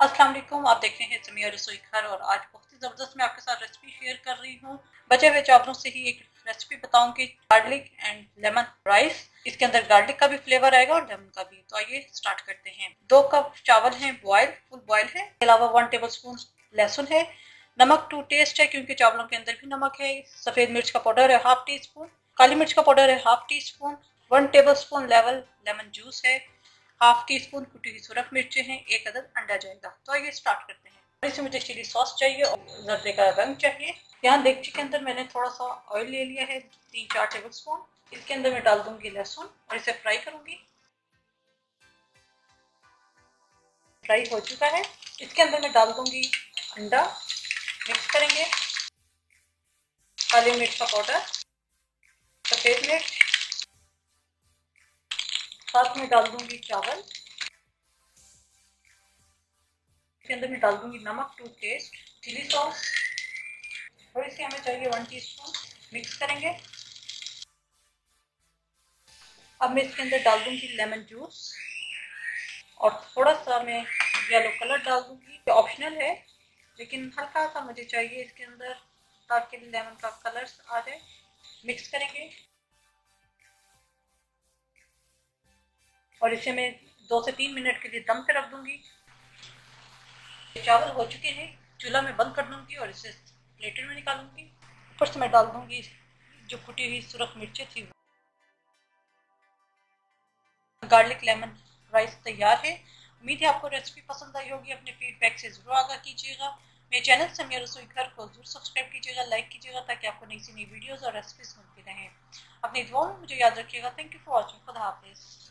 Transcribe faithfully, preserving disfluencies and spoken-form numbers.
अस्सलाम वालेकुम, आप देख रहे हैं समिया रसोई घर और आज बहुत ही ज़बरदस्त मैं आपके साथ रेसिपी शेयर कर रही हूँ। बचे हुए चावलों से ही एक रेसिपी बताऊंगी, गार्लिक एंड लेमन राइस। इसके अंदर गार्लिक का भी फ्लेवर आएगा और लेमन का भी। तो आइए स्टार्ट करते हैं। दो कप चावल हैं, बॉयल फुल बॉयल है। इसके अलावा वन टेबल स्पून लहसुन है। नमक टू टेस्ट है क्योंकि चावलों के अंदर भी नमक है। सफेद मिर्च का पाउडर है हाफ टी स्पून। काली मिर्च का पाउडर है half teaspoon. One tablespoon level lemon juice है। हाफ टी स्पून कुटी हुई सुरख मिर्चें हैं। एक अदद अंडा जाएगा। तो आइए स्टार्ट करते हैं। इसमें मुझे चिली सॉस चाहिए और जर्दे का रंग चाहिए। यहाँ देगची के अंदर मैंने थोड़ा सा ऑयल ले लिया है, तीन चार टेबल स्पून। इसके अंदर मैं डाल दूंगी लहसुन और इसे फ्राई करूंगी। फ्राई हो चुका है। इसके अंदर मैं डाल दूंगी अंडा, मिक्स करेंगे। काली मिर्च का पाउडर, सफेद मिर्च, साथ में डाल दूंगी चावल। इसके अंदर मैं डाल दूंगी नमक टू टेस्ट, चिली सॉस और इसे हमें चाहिए वन टीस्पून। मिक्स करेंगे। अब मैं इसके अंदर डाल दूंगी लेमन जूस और थोड़ा सा मैं येलो कलर डाल दूंगी। ये ऑप्शनल है लेकिन हल्का सा मुझे चाहिए इसके अंदर ताकि लेमन का कलर आ जाए। मिक्स करेंगे और इसे मैं दो से तीन मिनट के लिए दम पे रख दूंगी। चावल हो चुके हैं, चूल्हा में बंद कर दूंगी और इसे प्लेटर में निकालूंगी। ऊपर से मैं डाल दूंगी जो कुटी हुई सुरख मिर्चें थी। गार्लिक लेमन राइस तैयार है। उम्मीद है आपको रेसिपी पसंद आई होगी। अपने फीडबैक से जरूर आगाह कीजिएगा। मेरे चैनल समिया रसोई घर को जरूर सब्सक्राइब कीजिएगा, लाइक कीजिएगा ताकि आपको नई सी नई वीडियोस और रेसिपीज मिलती रहें। अपनी दुआओं में मुझे याद रखिएगा। Thank you for watching. खुदा हाफिज।